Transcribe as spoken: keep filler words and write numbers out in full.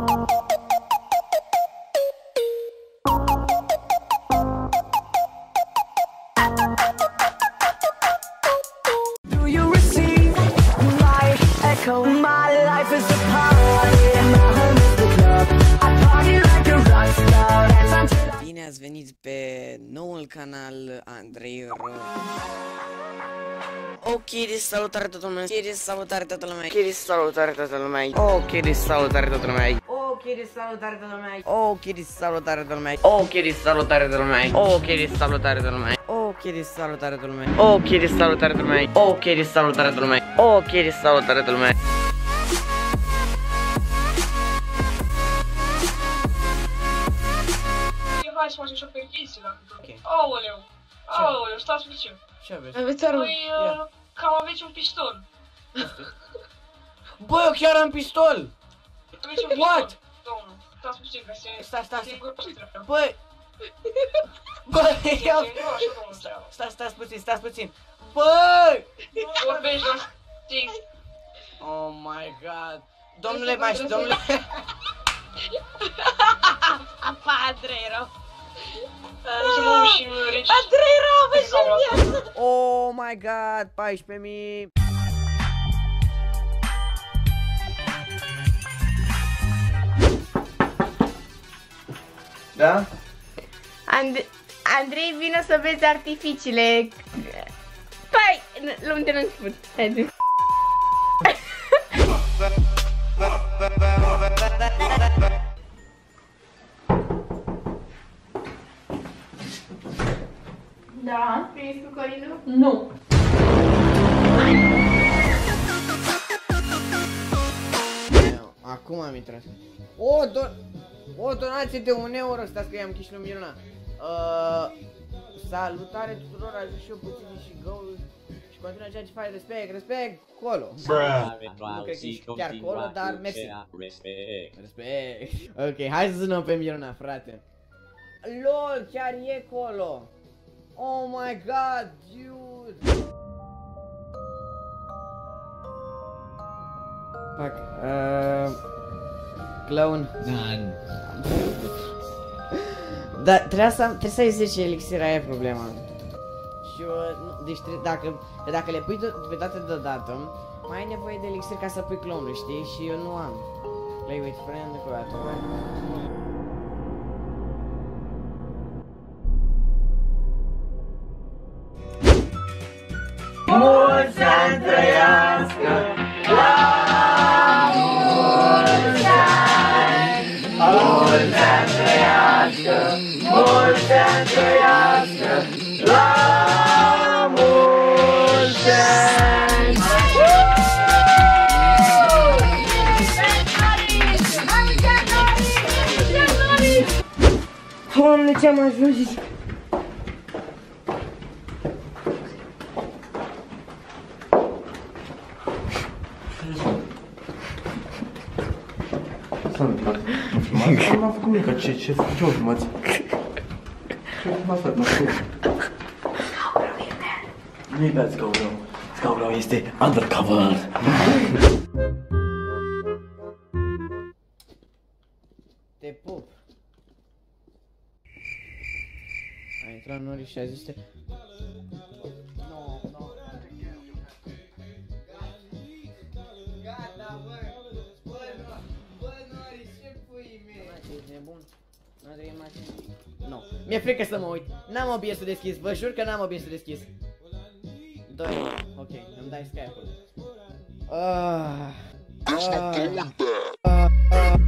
Bine ați venit pe noul canal Andrei Ro. Ok, salutare toată lumea. Ok, salutare toată lumea. Ok, salutare toată lumea. Ok, salutare toată lumea. Ok, salutare toată lumea. Ok, salutare toată lumea. Ok, salutare toată lumea. Ok, salutare toată lumea. Ok, salutare toată lumea. Ok, salutare toată lumea. Ok, salutare toată lumea. Ok, salutare toată lumea. Hai să facem și o percheție la okay. Aoleu, aoleu, stați puțin. Ce aveți? Aveți armă? Păi, uh, cam aveți un pistol. Bă, eu chiar am pistol! Aveți un What? pistol, domnul. Stați puțin, că se... Stai, stai, stai. Băi! Băi, iau... Stai, stai, stați puțin, stați puțin. Băi! Vorbești la sting. Oh my god. Domnule maști, domnule... Apa, Andrei Ro. Andrei Ro, vă șerdează. Oh my god, paisprezece mii. Da? And Andrei, vină să vezi artificiile. Păi, unde nu spun. Da, primiți cu Corinu? Nu. Acum am intrat. O, do o donație de un euro. Stați că i-am chișnul Miruna. Uh, salutare tuturor, ajut și eu puțin și găul. Și continuă ceea ce faci, respect, respect, colo. Nu cred că ești chiar colo, dar mersi. Respect. Respect. Ok, hai să sunăm pe Miruna, frate. LOL, chiar e colo. Oh my god, dude. Fuck, uh, clown. Dan. Da, trebuia să am, trebuie să ai zece elixire, aia e problema. Și uh, deci tre dacă, dacă le pui pe toate deodată, mai ai nevoie de elixir ca să pui clonul, știi? Și eu nu am. Play with friend, cu dată. Mulți ani trăiască, la mulți ani, mulți ani trăiască, mulți ani trăiască, la mulți ani. Doamne, ce-am ajuns? Nu m-a făcut nimic, ce, ce, ce-o filmați? Ce-o filmați, mă știu? Nu-i bea scaurău, scaurău este undercover. Te pup. A intrat Nori și a zis te... No, no. Gata, bă! Bă, bă, Nori, ce pui mei? Ești nebun? Nu trebuie mașini. Nu. Mi-e frică să mă uit. N-am O B S-ul deschis, vă jur că n-am O B S-ul deschis. doi. Ok, îmi dai Skype-ul. Ah. Asta te uită! Ah.